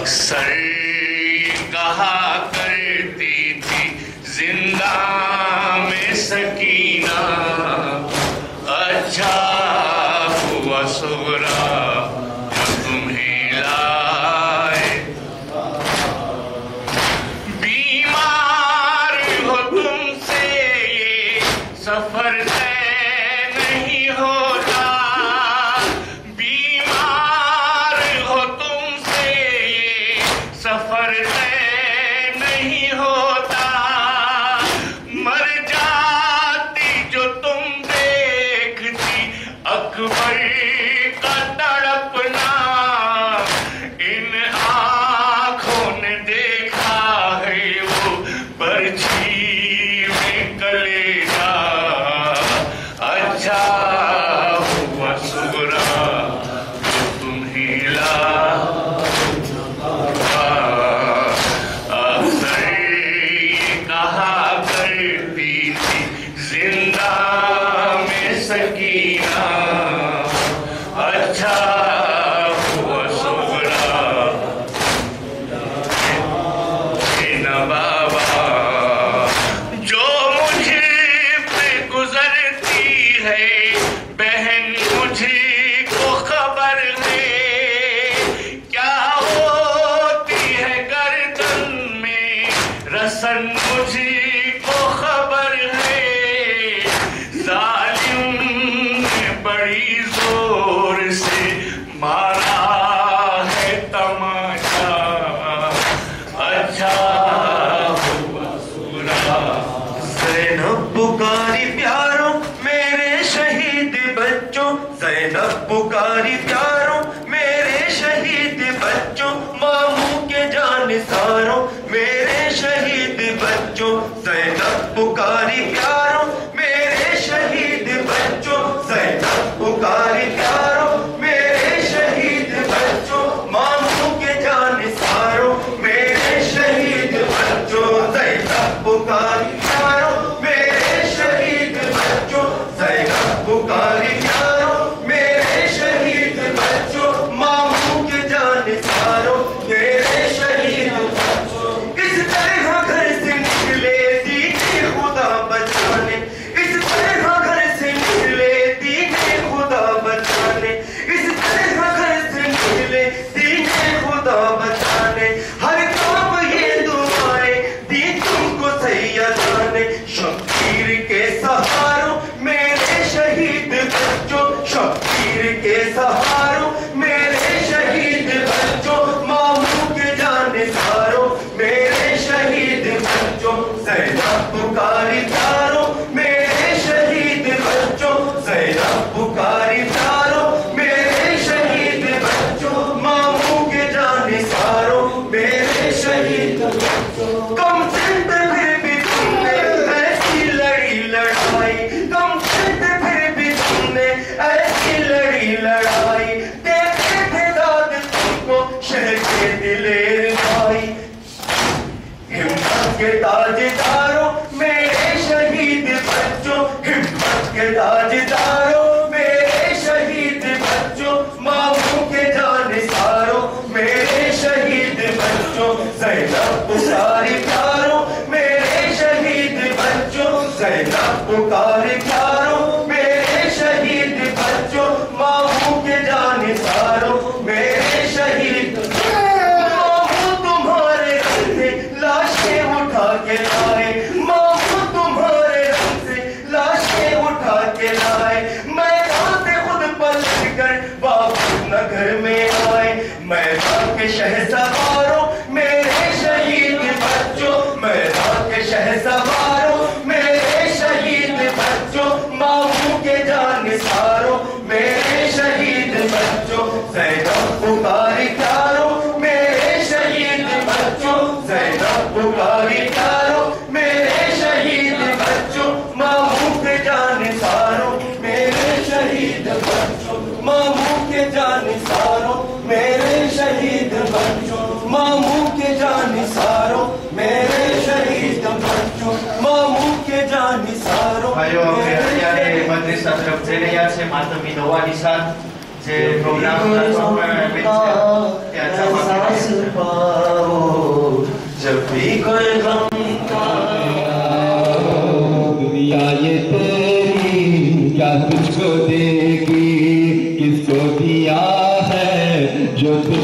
اکثر کہا کرتی تھی زندہ میں سکینہ اچھا ہوا صغرا جو تمہیں لائے بیمار ہو تم سے یہ سفر طے نہیں ہوتا بیمار ہو تم سے یہ سفر طے نہیں ہوتا مر جاتی جو تم دیکھتی اکبر کا تڑپنا ان آنکھوں نے دیکھا ہے وہ برچھی میں کلیجا اچھا ہوا صغرا جو تمہیں لا اکثر یہ کہا کرتی تھی زندہ میں سکینہ اچھا ہوا صغرا نہ بابا جو مجھے پہ گزرتی ہے بہن مجھے کو خبر ہے کیا ہوتی ہے گردن میں رسن مجھے کو خبر ہے ظالم نے بڑی زور سے مارا ہے تماشا اچھا ہوا صغرا زینب پکاری پیاروں میرے شہید بچوں زینب پکاری پیاروں میرے شہید بچوں ماموں کے جانثاروں میرے شہید بچوں زینب پکاری پیاروں میرے شہید بچوں زینب پکاری پیاروں میرے شہید بچوں ماموں کے جانثاروں میرے شہید بچوں زینب پکاری پیاروں میرے شہید بچوں زینب پکاری پیاروں میرے شہید بچوں ماموں کے جانثاروں میرے شہید بچوں اس طرح گھر سے نکلے دین خدا بچانے اس طرح گھر سے نکلے دین خدا بچانے اس طرح گھر سے نکلے دین خدا بچانے ہر کام یہ دعائیں دی تم کو سیدانے شبیر کے سہاروں میرے شہید بچوں شبیر کے سہاروں میرے شہید بچوں ماموں کے جانثاروں میرے شہید بچوں زینب پکاری پیاروں میرے شہید بچوں زینب پکاری پیاروں میرے شہید بچوں ماموں کے جانثاروں میرے شہید بچوں کم سند پھر بھی تم نے ایسی لڑی لڑائی کم سند پھر بھی تم نے ایسی لڑی لڑائی دیتے تھے داد تم کو شہر کے دلیر بھائی ہمت کے تاجداروں میرے شہید بچوں ہمت کے تاجداروں میرے شہید بچوں ماموں کے جانثاروں میرے شہید بچوں زینب پکاری پیاروں میرے شہید بچوں زینب پکاری پیاروں میرے شہید بچوں ماموں کے جانثاروں میرے شہید ماموں تمہارے رنگ سے لاشیں اٹھا کے لائے ماموں تمہارے رنگ سے لاشیں اٹھا کے لائے میدان سے خود پلٹ کر واپس نگر میں آئے میدان کے شہسواروں میرے شہید بچوں میدان کے شہسواروں میرے شہید بچوں ماموں کے جانثاروں میرے شہید بچوں زینب پکاری پیاروں میرے شہید بچوں زینب پکاری پیاروں میرے شہید بچوں ماموں کے جانثاروں میرے شہید بچوں ماموں کے جانثاروں میرے شہید بچوں ماموں کے جانثاروں میرے شہید بچوں ماموں کے جانثاروں Ayo, dari Majelis Tasrif Jaya saya mantap doa di saat program transformasi ya sama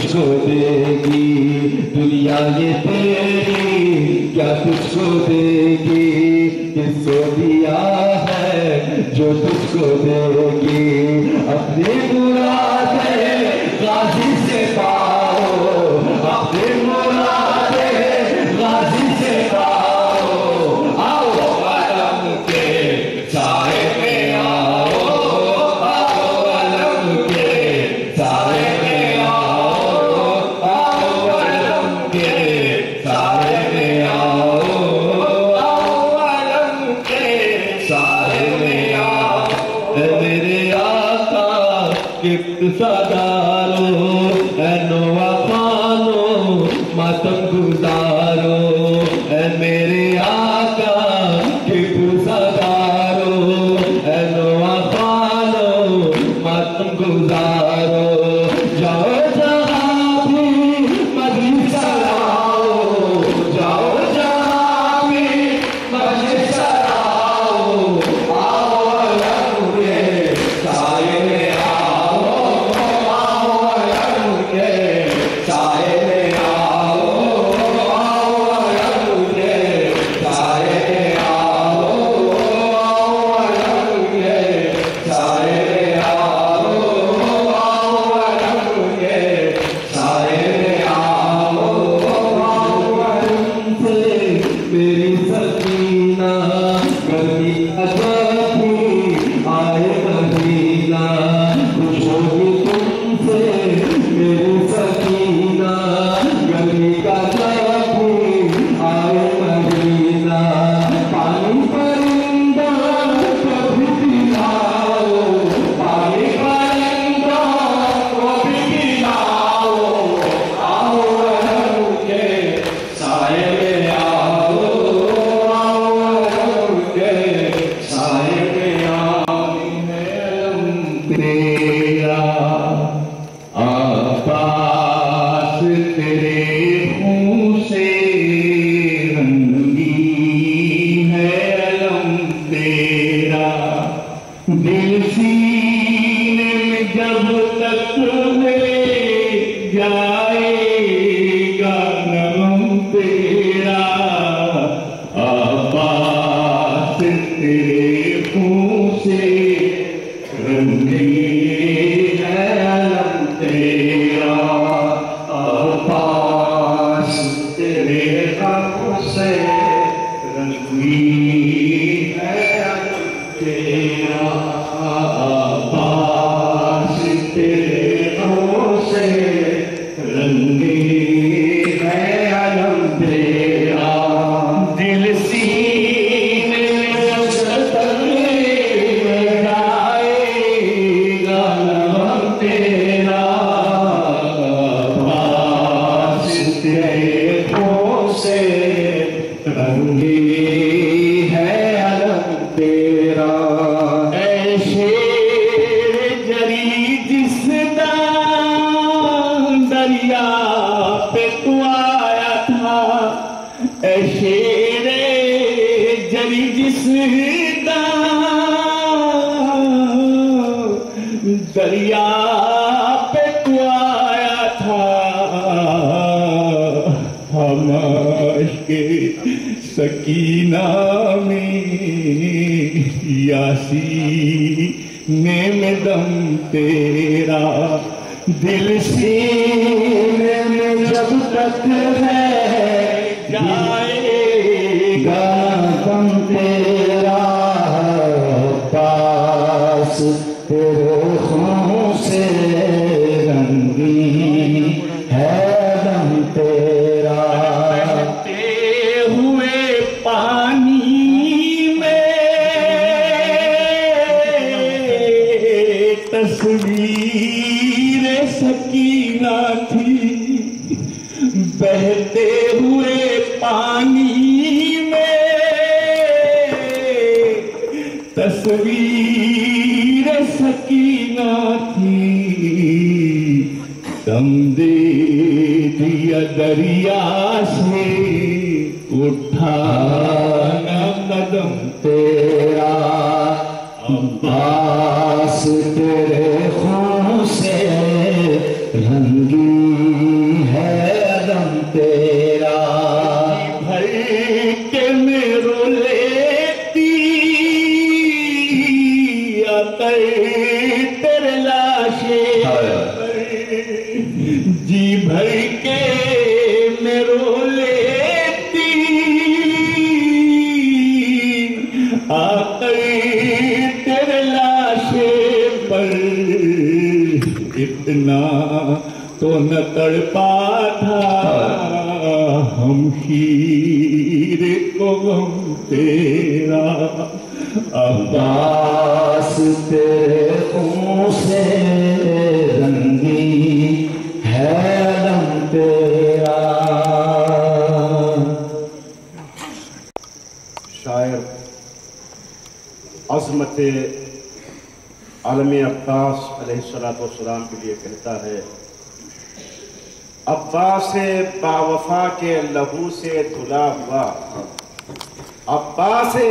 تجھ کو دے گی دنیا یہ تیری، کیا تجھ کو دے گی، کس کو دیا ہے جو تجھ کو دے گی، اپنی مرادیں غازی سے پاؤ، اپنی مرادیں غازی سے پاؤ، آؤ علم کے سائے میں آؤ، آؤ علم کے سائے میں آؤ، آؤ علم کے سائے میں آؤ، آؤ علم کے سائے میں آؤ، اے میرے آقا اقتصادارو، اے نوا خانو ماتم گزارو، اے میرے آقا اقتصادارو، اے نوا خانو ماتم گزارو، جاؤ جہاں بھی مجلس لاؤ، جاؤ جہاں بھی مجلس لاؤ، آؤ علم کے سائے میں آؤ، آؤ علم کے سائے میں آؤ، آؤ علم کے سائے میں آؤ، آؤ علم کے سائے میں آؤ، آؤ علم کے سائے میں آؤ، آؤ علم سے میری سکینہ گرمی اجاتی آئے مدینہ، خوش ہوگی تم سے میری سکینہ گرمی کا جاتی آئے مدینہ، پانی پرندہ کبھی پلاؤ، پانی پرندہ کبھی پلاؤ، آؤ علم کے سائے میں آؤ، آؤ علم کے سائے میں آؤ، علم تیرا عباس تیرے خون سے رنگی ہے، علم تیرا دل سینے میں جب تک لے جائے گا نغم تیرا، عباس تیرے خون سے رنگی ہے، علم تیرا عباس تیرے خون سے رنگی ہے، علم تیرا عباس تیرے خون سے رنگی ہے، علم تیرا دل سینے میں جب تک لے جائے گا نغم تیرا، عباس تیرے خون سے رنگی ہے، علم تیرا، اے شیر جری جس دریا پہ تو آیا تھا، اے شیر جری جس دریا پہ تو آیا تھا، ہم عشق سکینہ میں یاسینے میں دم تیرا، دل سینے میں جب تک ہے جائے گا دم تیرا، عباس تیرے خون سے رنگی ہے، دم تیرا بہتے ہوئے پانی میں تصویر سکینہ تھی، بہتے ہوئے پانی میں تصویر سکینہ تھی، دم دے دیا دریا سے اٹھانا قدم تیرا، عباس تیرے خون سے رنگی के मेरो लेती आकर तेरे लाशे पर इतना तो न तड़पा था हमशीर को गम तेरा अब्बास तेरे खून से रंगी है अलम तेरा। शायर अज़मत आलम अब्बास अलैहिस्सलाम के लिए कहता है, अब्बास बावफा के लहू से धुला हुआ, अब्बास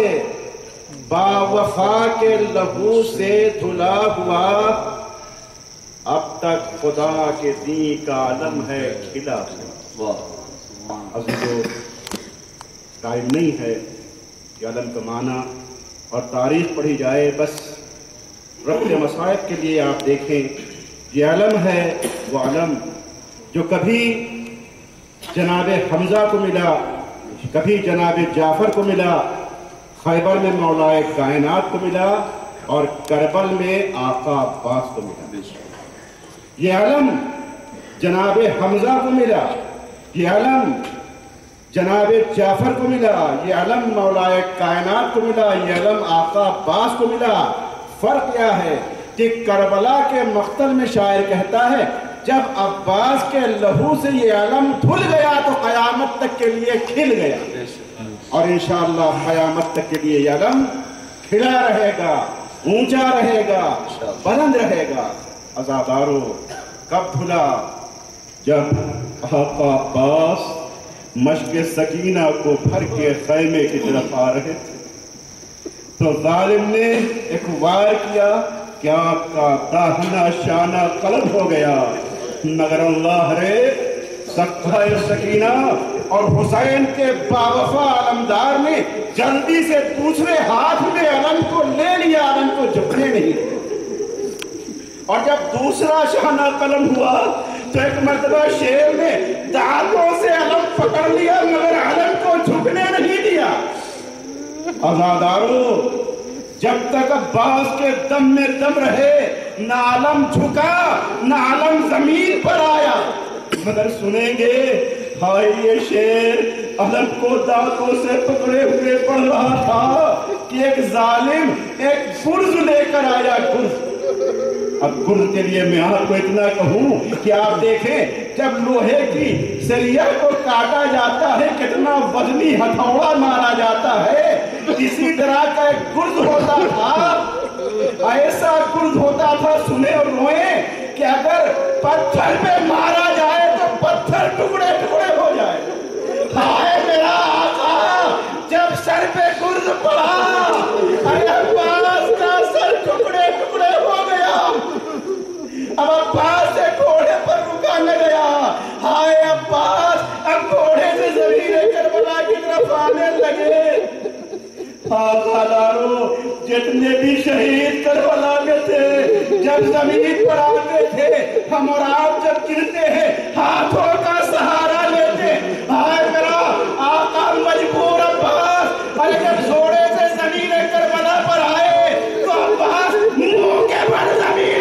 बावफा के लहू से धुला हुआ, अब तक खुदा के दी का आलम है खिला हुआ। अज़ीज़ों, टाइम नहीं है कि आलम का माना और तारीख पढ़ी जाए, बस रब्त मसाइब के लिए आप देखें, ये आलम है वो आलम जो कभी जनाब हमजा को मिला, कभी जनाब जाफर को मिला, खैबर में मौलाए कायनात को मिला और करबल में आका अब्बास को मिला। ये आलम जनाब हमजा को मिला, ये आलम जनाब जाफर को मिला, ये आलम मौलाए कायनात को मिला, ये आलम आका अब्बास को मिला। फर्क क्या है कि करबला के मख्तल में शायर कहता है, जब अब्बास के लहू से ये आलम धुल गया तो क़यामत तक के लिए खिल गया, और इंशाअल्लाह क़यामत तक के लिए ये आलम खिला रहेगा, ऊंचा रहेगा, बुलंद रहेगा। अज़ादारों, कब धुला? जब आका अब्बास मश्क सकीना को भर के खैमे की तरफ आ रहे थे तो जालिम ने एक वार किया कि आपका दाहिना शाना कलम हो गया, मगर अल्लाह रे सख्ता सकीना और हुसैन के बावफा अलमदार ने जल्दी से दूसरे हाथ में अलम को ले लिया, अलम को झुकने नहीं दिया। और जब दूसरा शाना कलम हुआ तो एक मर्तबा शेर ने दांतों से अलम पकड़ लिया, मगर अलम को झुकने नहीं दिया। अज़ादारों, जब तक अब्बास के दम में दम रहे, न आलम झुका न आलम जमीन पर आया। मगर सुनेंगे, हाय ये शेर अलम को दांतों से पकड़े हुए पढ़ रहा था कि एक जालिम एक गुर्ज लेकर आया, गुर्ज। अब गुर्ज के लिए मैं आपको इतना कहूं कि आप देखें, जब लोहे की सरिया को काटा जाता है, कितना वजनी हथौड़ा मारा जाता है, इसी तरह का एक गुर्ज होता था। ऐसा गुर्ज होता था, सुने और रोए कि अगर पत्थर पे मारा जाए तो पत्थर टुकड़े टुकड़े हो जाए। हाय मेरा आका, जब सर पे गुर्ज पड़ा, अरे अब्बास का सर टुकड़े टुकड़े हो गया। अब अब्बास से घोड़े पर रुका न गया। हाय अब्बास, अब घोड़े से जमीन करबला की तरफ आने लगे। हादारों, जितने भी शहीद करबला में थे, जब जमीन पर आते थे, हम और आप जब गिरते हैं, हाथों का सहारा लेते। हाय मेरा आका मजबूर अब्बास, अरे जब घोड़े से जमीन करबला पर आए तो अब्बास मुंह के बल जमीन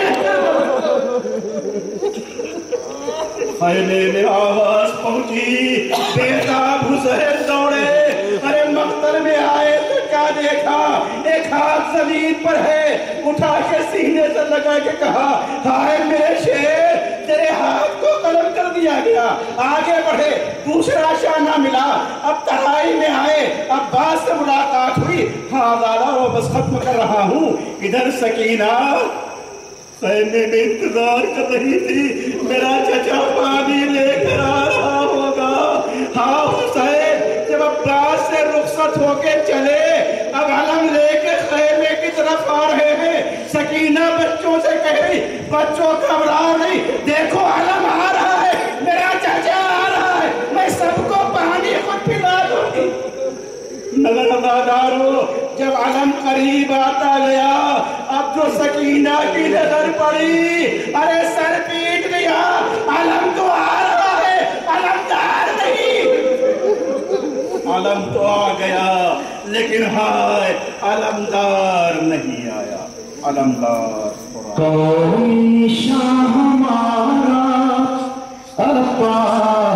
खैमे में आवाज पहुंची, बेताब हुसैन दौड़े। अरे मक्तल में आए तो क्या देखा, एक हाथ जमीन पर है, उठा के सीने से लगा के कहा, हाय मेरे शेर, तेरे हाथ को कलम कर दिया गया। आगे बढ़े, दूसरा शाना मिला। अब तराई में आए, अब्बास से मुलाकात हुई। हाँ दादा, वो बस खत्म कर रहा हूँ। इधर सकीना सैन्य में इंतजार कर रही थी, मेरा चचा पानी लेकर आ रहा होगा। हाँ हुसैन, जब अब्बास से रुखसत होके चले, अब अलम लेके खैमे की तरफ आ रहे हैं। सकीना बच्चों से कही, बच्चों घबरा नहीं, देखो अलम आ रहा है, मेरा चचा आ रहा है, मैं सबको पानी खुद पिला दूंगी। मगर अज़ादारों, जब अलम करीब आता गया, अब जो सकीना की नजर पड़ी, अरे सर पीट गया, अलम तो आ रहा है, لیکن ہائے علمدار نہیں آیا، علمدار قومی شاہ ہمارا ارپا